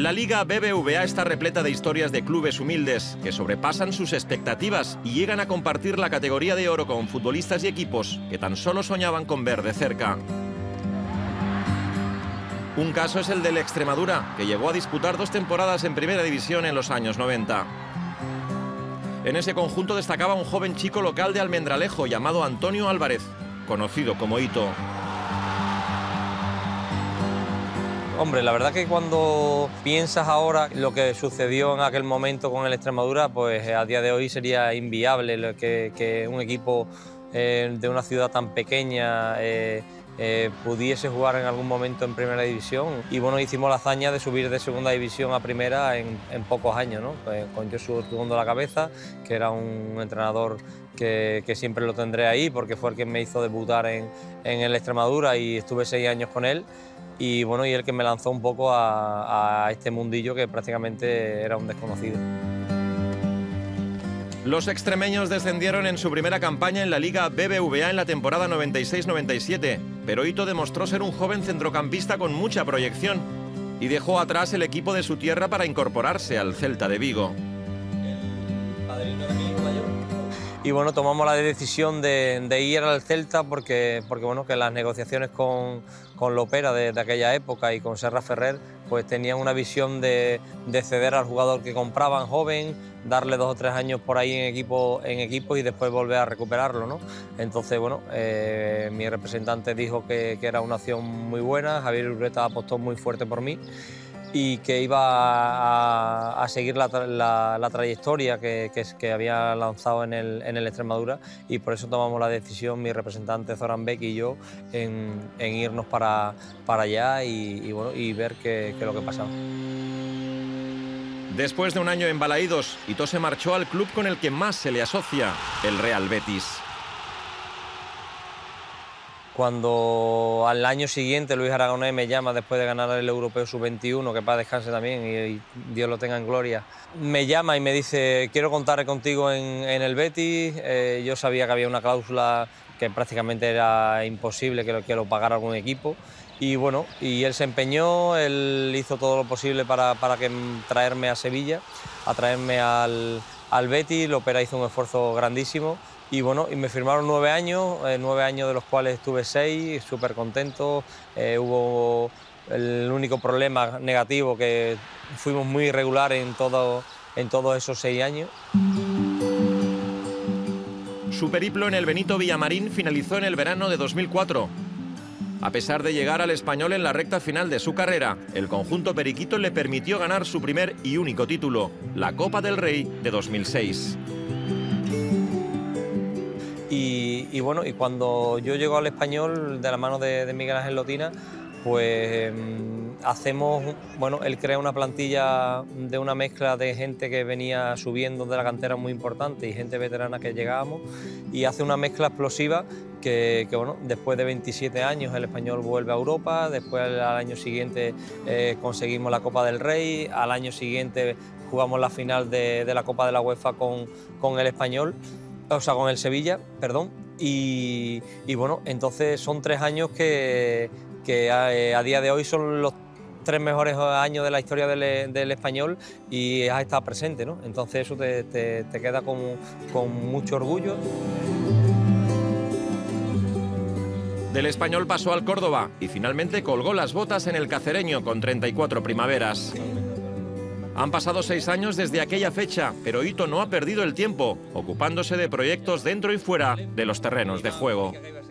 La Liga BBVA está repleta de historias de clubes humildes que sobrepasan sus expectativas y llegan a compartir la categoría de oro con futbolistas y equipos que tan solo soñaban con ver de cerca. Un caso es el del Extremadura, que llegó a disputar 2 temporadas en Primera División en los años 90. En ese conjunto destacaba un joven chico local de Almendralejo llamado Antonio Álvarez, conocido como Hito. Hombre, la verdad que cuando piensas ahora lo que sucedió en aquel momento con el Extremadura, pues a día de hoy sería inviable que un equipo de una ciudad tan pequeña pudiese jugar en algún momento en Primera División. Y bueno, hicimos la hazaña de subir de Segunda División a Primera en pocos años, ¿no? Pues con Josu Ortuondo a la cabeza, que era un entrenador que siempre lo tendré ahí, porque fue el que me hizo debutar en el Extremadura y estuve 6 años con él. Y bueno, y el que me lanzó un poco a este mundillo que prácticamente era un desconocido. Los extremeños descendieron en su primera campaña en la Liga BBVA en la temporada 96-97, pero Hito demostró ser un joven centrocampista con mucha proyección y dejó atrás el equipo de su tierra para incorporarse al Celta de Vigo. El padrino de mi hijo mayor. Y bueno, tomamos la decisión de ir al Celta porque bueno, que las negociaciones con Lopera de aquella época y con Serra Ferrer pues tenían una visión de ceder al jugador que compraban joven, darle 2 o 3 años por ahí en equipo y después volver a recuperarlo, ¿no? Entonces, bueno, mi representante dijo que era una opción muy buena, Javier Urreta apostó muy fuerte por mí y que iba a seguir la trayectoria que había lanzado en el Extremadura, y por eso tomamos la decisión, mi representante Zoran Beck y yo, en irnos para allá y ver qué es lo que pasaba. Después de un año en Balaídos, Hito se marchó al club con el que más se le asocia, el Real Betis. Cuando al año siguiente Luis Aragonés me llama después de ganar el Europeo Sub-21, que para descanse también y Dios lo tenga en gloria, me llama y me dice: quiero contar contigo en el Betis. Yo sabía que había una cláusula que prácticamente era imposible que lo pagara algún equipo. Y bueno, y él se empeñó, él hizo todo lo posible para traerme a Sevilla, a traerme al Betis. Lopera hizo un esfuerzo grandísimo. Y bueno, y me firmaron 9 años, 9 años de los cuales estuve 6, súper contento. Hubo el único problema negativo, que fuimos muy irregular en todos esos 6 años. Su periplo en el Benito Villamarín finalizó en el verano de 2004. A pesar de llegar al Español en la recta final de su carrera, el conjunto periquito le permitió ganar su primer y único título, la Copa del Rey de 2006. Y bueno, y cuando yo llego al Español de la mano de Miguel Ángel Lotina, pues él crea una plantilla de una mezcla de gente que venía subiendo de la cantera muy importante y gente veterana que llegábamos, y hace una mezcla explosiva que bueno, después de 27 años el Español vuelve a Europa, después al año siguiente conseguimos la Copa del Rey, al año siguiente jugamos la final de la Copa de la UEFA con el Español, o sea, con el Sevilla, perdón, y bueno, entonces son 3 años que a día de hoy son los 3 mejores años de la historia del Español y has estado presente, ¿no? Entonces eso te queda con mucho orgullo. Del Español pasó al Córdoba y finalmente colgó las botas en el Cacereño con 34 primaveras. Han pasado 6 años desde aquella fecha, pero Hito no ha perdido el tiempo, ocupándose de proyectos dentro y fuera de los terrenos de juego.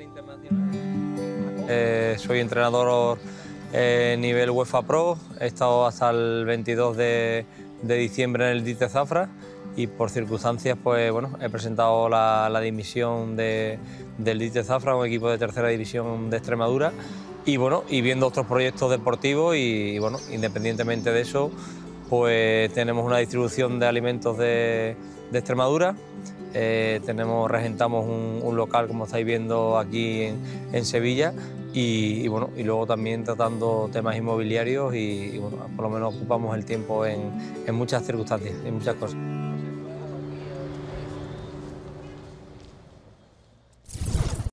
Soy entrenador nivel UEFA Pro, he estado hasta el 22 de diciembre en el Dite Zafra y por circunstancias pues bueno, he presentado la dimisión del Dite Zafra, un equipo de tercera división de Extremadura, y bueno, y viendo otros proyectos deportivos y bueno, independientemente de eso, pues tenemos una distribución de alimentos de Extremadura, regentamos un local, como estáis viendo aquí en Sevilla, y bueno, y luego también tratando temas inmobiliarios y bueno, por lo menos ocupamos el tiempo en muchas circunstancias, en muchas cosas.